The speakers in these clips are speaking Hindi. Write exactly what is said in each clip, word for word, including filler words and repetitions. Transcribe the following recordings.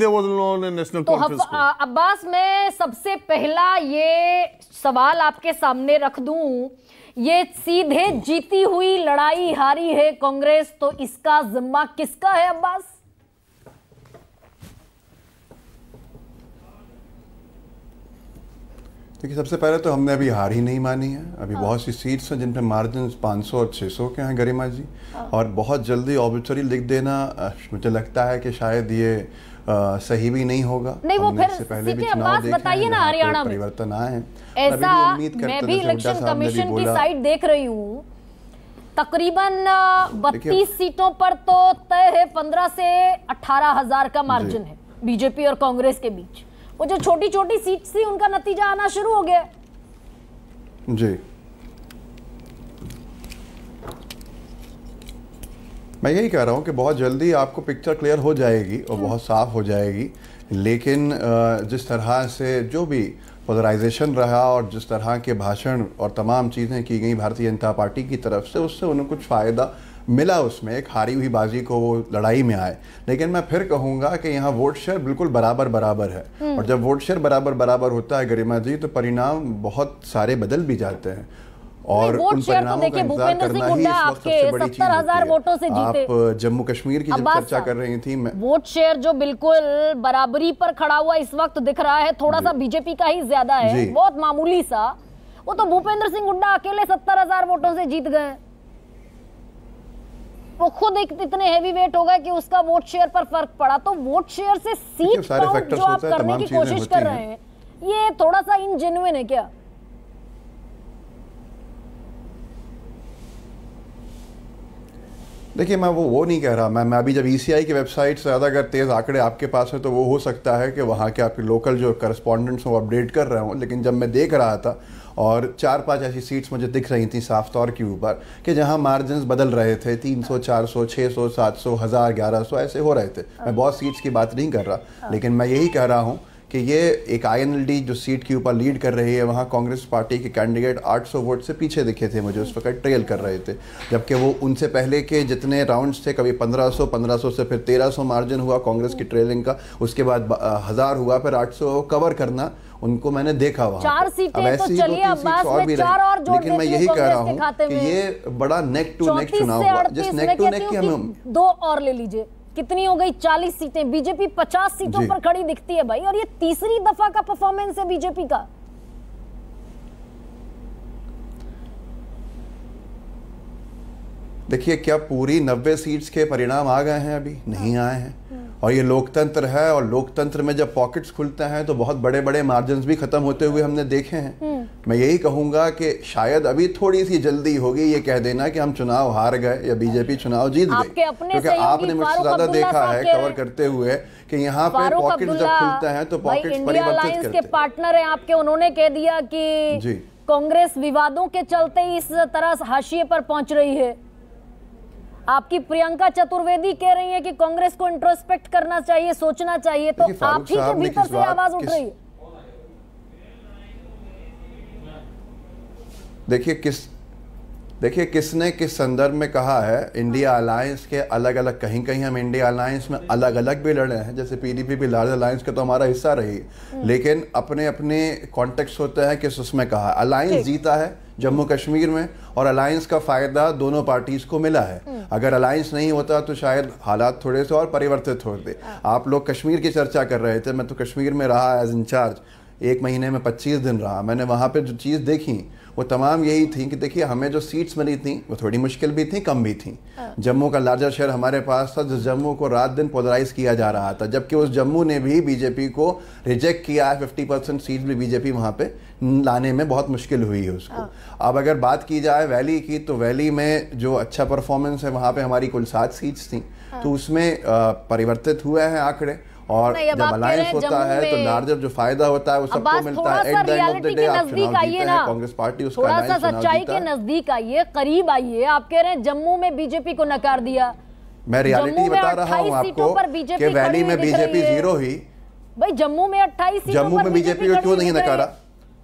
नेशनल कॉन्फ्रेंस को। अब्बास, मैं सबसे पहला ये सवाल आपके सामने रख दूं, ये सीधे जीती हुई लड़ाई हारी है कांग्रेस, तो इसका जिम्मा किसका है अब्बास? देखिए, सबसे पहले तो हमने अभी हार ही नहीं मानी है। अभी हाँ। बहुत सी सीट्स हैं जिन पे मार्जिन पाँच सौ और छह सौ के हैं गरिमा जी, हाँ। और बहुत जल्दी ऑब्जेक्टरी लिख देना मुझे लगता है कि शायद ये आ, सही भी नहीं होगा। नहीं, वो फिर से पहले भी चुनाव बताइए ना हरियाणा में परिवर्तन आए हैं, ऐसा मैं भी इलेक्शन कमीशन की साइड देख रही हूँ। तकरीबन बत्तीस सीटों पर तो तय है, पंद्रह से अठारह हजार का मार्जिन है बीजेपी और कांग्रेस के बीच। वो जो छोटी छोटी सीट थी उनका नतीजा आना शुरू हो गया जी। मैं यही कह रहा हूं कि बहुत जल्दी आपको पिक्चर क्लियर हो जाएगी और बहुत साफ हो जाएगी। लेकिन जिस तरह से जो भी पोलराइजेशन रहा और जिस तरह के भाषण और तमाम चीज़ें की गई भारतीय जनता पार्टी की तरफ से, उससे उन्हें कुछ फ़ायदा मिला, उसमें एक हारी हुई बाजी को वो लड़ाई में आए। लेकिन मैं फिर कहूंगा कि यहाँ वोट शेयर बिल्कुल बराबर बराबर है, और जब वोट शेयर बराबर बराबर होता है गरिमा जी, तो परिणाम बहुत सारे बदल भी जाते हैं। और उन परिणामों का इंतजार करना ही इस वक्त सबसे बड़ी चीज हजार वोटों से जीते। आप जम्मू कश्मीर की जब चर्चा कर रही थी, वोट शेयर जो बिल्कुल बराबरी पर खड़ा हुआ इस वक्त दिख रहा है, थोड़ा सा बीजेपी का ही ज्यादा है, बहुत मामूली सा। वो तो भूपेंद्र सिंह हुड्डा अकेले सत्तर हजार वोटों से जीत गए। वो खुद एक इतने हैवी वेट हो गए कि उसका वोट शेयर पर फर्क पड़ा। तो वोट शेयर से सीट काउंट जो आप करने की कोशिश कर रहे हैं, ये थोड़ा सा इनजेन्युइन है क्या? देखिए, मैं वो वो नहीं कह रहा। मैं मैं अभी जब ईसीआई की वेबसाइट से ज़्यादा अगर तेज़ आंकड़े आपके पास है तो वो हो सकता है कि वहाँ के आपके लोकल जो करस्पॉन्डेंट्स हैं वो अपडेट कर रहे हों। लेकिन जब मैं देख रहा था और चार पांच ऐसी सीट्स मुझे दिख रही थी साफ तौर के ऊपर कि जहाँ मार्जिन बदल रहे थे, तीन सौ, चार सौ, छह सौ, सात सौ, हज़ार, ग्यारह सौ ऐसे हो रहे थे। मैं बहुत सीट्स की बात नहीं कर रहा, लेकिन मैं यही कह रहा हूँ कि ये एक आईएनएलडी जो सीट के ऊपर लीड कर रही है, वहाँ कांग्रेस पार्टी के कैंडिडेट आठ सौ वोट से पीछे दिखे थे मुझे उस वक्त, ट्रेल कर रहे थे। जबकि वो उनसे पहले के जितने राउंड्स थे, कभी पंद्रह सौ, पंद्रह सौ से फिर तेरह सौ मार्जिन हुआ कांग्रेस की ट्रेलिंग का, उसके बाद हज़ार हुआ, फिर आठ सौ कवर करना उनको मैंने देखा वहाँ। चार सीटें तो चलिए अब्बास में चार और जोड़, लेकिन मैं यही कह रहा हूँ कि ये बड़ा नेक टू नेक चुनाव हुआ, जिस नेक टू नेक की हमें दो और ले लीजिए, कितनी हो गई? चालीस सीटें। बीजेपी पचास सीटों पर खड़ी दिखती है भाई, और ये तीसरी दफा का परफॉर्मेंस है बीजेपी का। देखिए, क्या पूरी नब्बे सीट्स के परिणाम आ गए हैं? अभी नहीं आए हैं। और ये लोकतंत्र है, और लोकतंत्र में जब पॉकेट्स खुलते हैं तो बहुत बड़े बड़े मार्जिन्स भी खत्म होते हुए हमने देखे हैं। मैं यही कहूंगा कि शायद अभी थोड़ी सी जल्दी होगी ये कह देना कि हम चुनाव हार गए या बीजेपी चुनाव जीत गई, क्योंकि आपने मुझसे ज्यादा देखा है कवर करते हुए कि यहाँ पे पॉकेट्स जब खुलते हैं तो पॉकेट्स परिवर्तित करते हैं। पार्टनर है आपके, उन्होंने कह दिया कि कांग्रेस विवादों के चलते इस तरह हाशिए पर पहुंच रही है। आपकी प्रियंका चतुर्वेदी कह रही है कि कांग्रेस को इंट्रोस्पेक्ट करना चाहिए, सोचना चाहिए। तो आप ही के भीतर से आवाज उठ रही है। देखिए किस देखिए किसने किस संदर्भ में कहा है। इंडिया अलायंस के अलग अलग, कहीं कहीं हम इंडिया अलायंस में अलग अलग भी लड़े हैं, जैसे पीडीपी भी लार्ज अलायंस का तो हमारा हिस्सा रही, लेकिन अपने अपने कॉन्टेक्स्ट होते हैं किस उसमें कहा। अलायंस जीता है जम्मू कश्मीर में, और अलायंस का फायदा दोनों पार्टीज को मिला है। अगर अलायंस नहीं होता तो शायद हालात थोड़े से और परिवर्तित होते। आप लोग कश्मीर की चर्चा कर रहे थे, मैं तो कश्मीर में रहा एज इंचार्ज, एक महीने में पच्चीस दिन रहा। मैंने वहाँ पे जो चीज़ देखी वो तमाम यही थी कि देखिए, हमें जो सीट्स मिली थी वो थोड़ी मुश्किल भी थी, कम भी थी। जम्मू का लार्जर शहर हमारे पास था, जिस जम्मू को रात दिन पोलराइज किया जा रहा था, जबकि उस जम्मू ने भी बीजेपी को रिजेक्ट किया है। फिफ्टी परसेंट सीट्स भी बीजेपी वहाँ पे लाने में बहुत मुश्किल हुई है उसको। अब अगर बात की जाए वैली की, तो वैली में जो अच्छा परफॉर्मेंस है वहाँ पे हमारी कुल सात सीट्स थी, तो उसमें परिवर्तित हुए हैं आंकड़े। और जब अलायंस होता है तो लार्जर जो फायदा होता है वो सबको मिलता है। At the end of the day आप चुनाव जीते हैं, कांग्रेस पार्टी उसका थोड़ा सा सच्चाई के नजदीक आइए, करीब आइए। आप कह रहे हैं जम्मू में बीजेपी को नकार दिया। मैं रियलिटी बता रहा हूँ आपको कि वैली में बीजेपी जीरो ही। भाई जम्मू में अट्ठाईस सीटों जम्मू में बीजेपी को क्यों नहीं नकारा?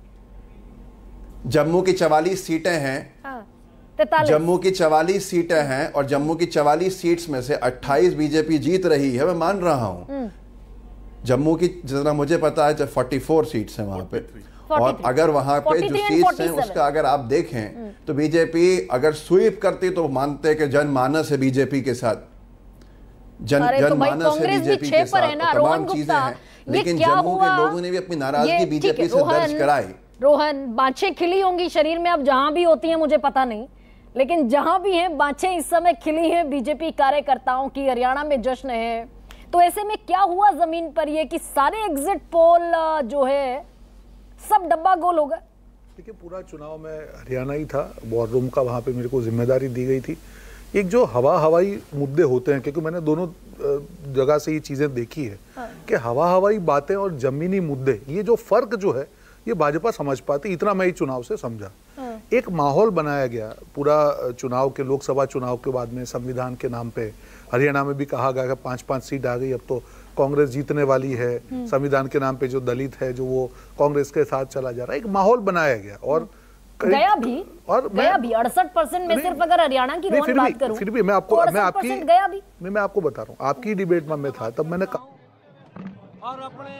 जम्मू की चवालीस सीटें हैं, जम्मू की चवालीस सीटें हैं, और जम्मू की चवालीस सीट्स में से अट्ठाईस बीजेपी जीत रही है, मैं मान रहा हूं। जम्मू की जितना मुझे पता है जब चौवालीस सीट्स हैं वहां पे, और अगर वहां पे जो सीट्स हैं उसका अगर आप देखें तो बीजेपी अगर स्वीप करती तो मानते हैं कि जनमानस है बीजेपी के साथ, जन जनमानस है बीजेपी के साथ, तमाम चीजें हैं, लेकिन जम्मू के लोगों ने भी अपनी नाराजगी बीजेपी से दर्ज कराई। रोहन, बाँछें खिली होंगी शरीर में, अब जहां भी होती हैं मुझे पता नहीं, लेकिन जहां भी हैं बाँछें इस समय खिली हैं बीजेपी कार्यकर्ताओं की। हरियाणा में जश्न है, तो ऐसे में क्या हुआ जमीन पर ये कि सारे एग्जिट पोल जो है सब डब्बा गोल हो गए? देखिए, पूरा चुनाव में हरियाणा ही था, वॉर रूम का वहाँ पे मेरे को जिम्मेदारी दी गई थी। एक जो हवा हवाई मुद्दे होते हैं, क्योंकि मैंने दोनों जगह से ये चीज़ें देखी है हाँ। कि हवा हवाई बातें और जमीनी मुद्दे, ये जो फर्क जो है ये भाजपा समझ पाती, इतना मैं इस चुनाव से समझा। हाँ। एक माहौल बनाया गया पूरा चुनाव के, लोकसभा चुनाव के बाद में संविधान के नाम पे हरियाणा में भी कहा गया कि पाँच पाँच सीट आ गई, अब तो कांग्रेस जीतने वाली है, संविधान के नाम पे जो दलित है जो वो कांग्रेस के साथ चला जा रहा है, एक माहौल बनाया गया। और गया भी और गया भी अड़सठ परसेंट में सिर्फ अगर हरियाणा की रोहन बात करूं, फिर भी मैं आपको मैं आपकी गया भी मैं मैं आपको बता रहा हूं, आपकी डिबेट में मैं था तब मैंने कहा। और अपने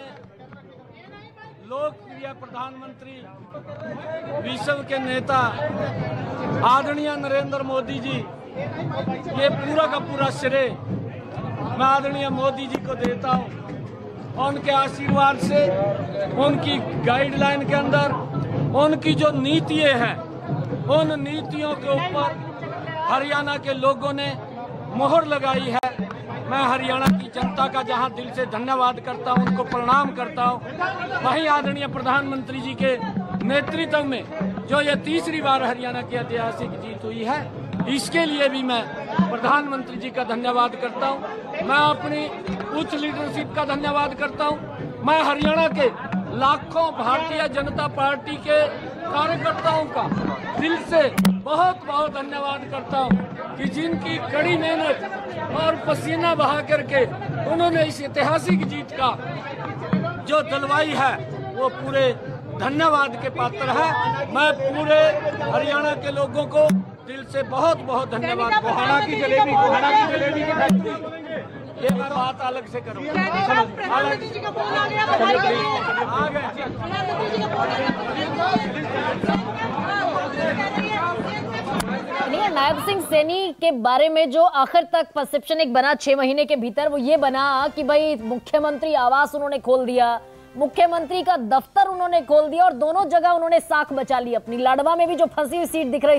लोकप्रिय प्रधानमंत्री, विश्व के नेता आदरणीय नरेंद्र मोदी जी, ये पूरा का पूरा श्रेय मैं आदरणीय मोदी जी को देता हूं। उनके आशीर्वाद से, उनकी गाइडलाइन के अंदर, उनकी जो नीतियां हैं, उन नीतियों के ऊपर हरियाणा के लोगों ने मोहर लगाई है। मैं हरियाणा की जनता का जहां दिल से धन्यवाद करता हूं, उनको प्रणाम करता हूं, वहीं आदरणीय प्रधानमंत्री जी के नेतृत्व में जो ये तीसरी बार हरियाणा की ऐतिहासिक जीत हुई है, इसके लिए भी मैं प्रधानमंत्री जी का धन्यवाद करता हूं। मैं अपनी उच्च लीडरशिप का धन्यवाद करता हूं। मैं हरियाणा के लाखों भारतीय जनता पार्टी के कार्यकर्ताओं का दिल से बहुत बहुत धन्यवाद करता हूं कि जिनकी कड़ी मेहनत और पसीना बहा करके उन्होंने इस ऐतिहासिक जीत का जो दिलवाई है वो पूरे धन्यवाद के पात्र है। मैं पूरे हरियाणा के लोगों को दिल से बहुत बहुत धन्यवाद। कोहाना की जलेबी, कोहाना की जलेबी की फैक्ट्री, ये मैं बात अलग से करूँगा। नायब सिंह सैनी के बारे में जो आखिर तक परसेप्शन एक बना छह महीने के भीतर, वो ये बना कि भाई मुख्यमंत्री आवास उन्होंने खोल दिया, मुख्यमंत्री का दफ्तर उन्होंने खोल दिया, और दोनों जगह उन्होंने साख बचा ली अपनी। लाडवा में भी जो फंसी हुई सीट दिख रही